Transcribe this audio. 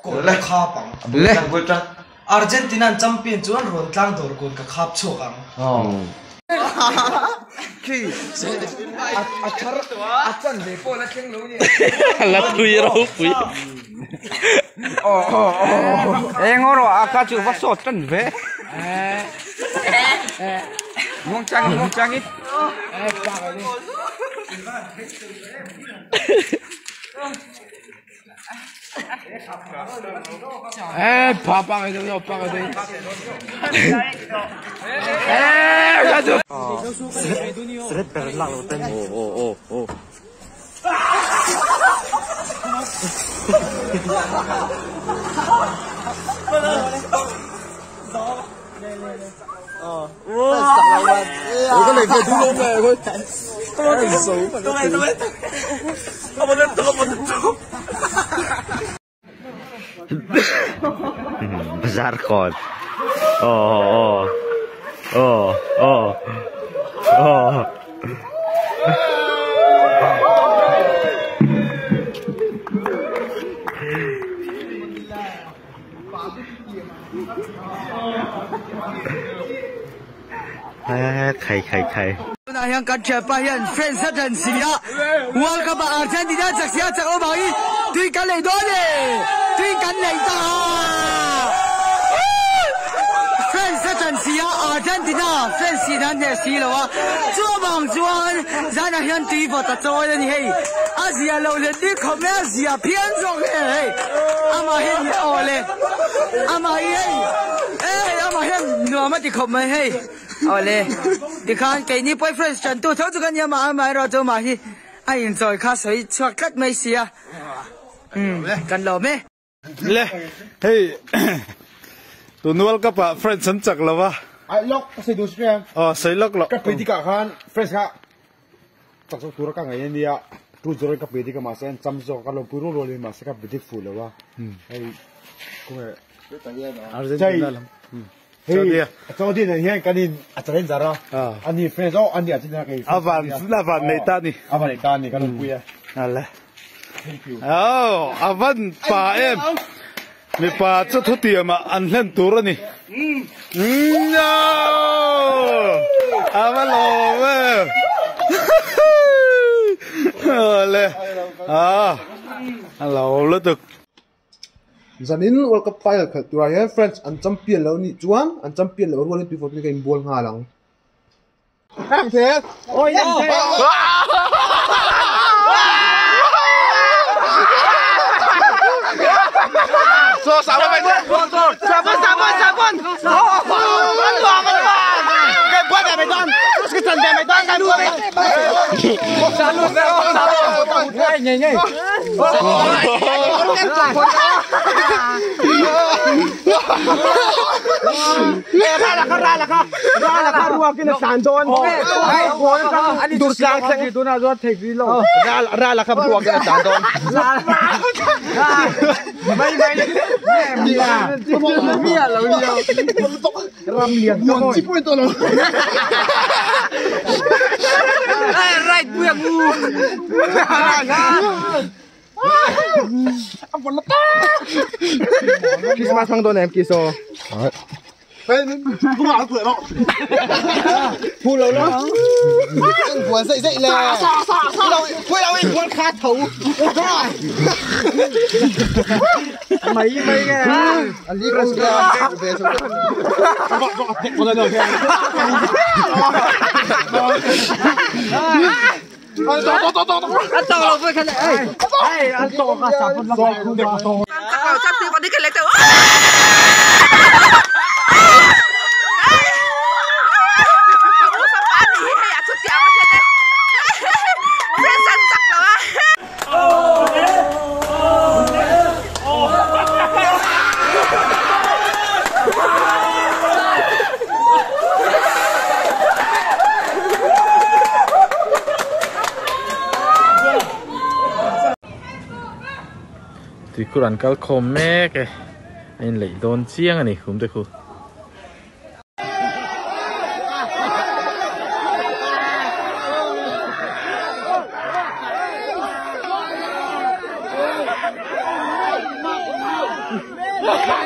Cột là khá bằng. Argentina champion chuan ron tlang dor cột cả khap chok ang. Khi chân để cô là tiếng lú nhỉ. Là thui đâu thui. Em ngó rồi cá chịu bắt sốt chân về. Mong trăng ít. Papa này đâu papa đây. Cá chịu. Rất là lặng đầu tiên. Ồ. Cái này phải thu lông về thôi. Tôi xấu mà tôi. Besar kon. Oh. Khai. Nah, yang kan siapa yang fans dan sia. Worldcup Argentina chắc sia chắc ông bảo tuy cắn này đó đi, tuy cắn này ta. Fans dan sia Argentina fans dan dia sia lah. Chúa bằng Chúa, giờ này yang tuy vào ta chơi đây hey. Asia lâu lên đi không mấy Asia phiền rồi hey. Ama hen ole, ama hey. Ama hen nua mà đi không mấy hey. Ole, đi khăn cái ní boyfriend chân tu thấu cho cái nhà mà mai rồi cho mà hi, ai enjoy khá sấy cho cắt mấy xia, cần lò mấy. Le, hey, tụi World Cup friends sẵn chặt là va. Ai lock xây đủ xem. Xây lock. Các bên đi cả han, friends cả. Chắc số tour các ngày này à, tu rồi các bên đi cả mà xem chăm sóc các lồng puru rồi mà sẽ các bên đi full là va. Hey, cũng là. Argentina lắm. Hey, cho đi này hiện cái này Argentina ra. Anh đi friends đó, anh đi Argentina cái. Avan này ta nè. Avan này ta nè, cái lồng queer. Alle. Avan pa em. Mi pa cho thu tiền mà ăn lên tour nè. No. Avan lo. Alle. Alo lên được. Zanin World Cup Final khat tura he friends an champion lo ni chuan an champion lo rolin tu fotin game ball nga lang hang the oi hang the so sabon cái bữa này mày đoan cái thần này mày đoan cái đuôi Nhảy. Ra là kha rùa cái là sàn trôn. Anh đi sang thì tôi nào rót thịt đi lâu. ra là khắp rùa cái là sàn trôn. Mày mía là nhiều. Ram liền thôi. Chỉ quên tôi rồi. Right buông ngu. Christmas mang đồn em kia so. Không bảo tuổi đâu. Thu lâu đó. Quần dậy dậy là. Quay đâu đi, quần khát thấu. Mấy nghe. Anh đi con ra về xuống. Con lên rồi kìa. Anh to lâu với cái này. Ê, anh to cả sạp con lắm. Các cậu chắc thì còn đi cái lệch đâu. Thì cô ăn cá khom mẹ kìa, anh lấy đòn chiên này không được không? Hãy subscribe cho kênh Ghiền Mì Gõ để không bỏ lỡ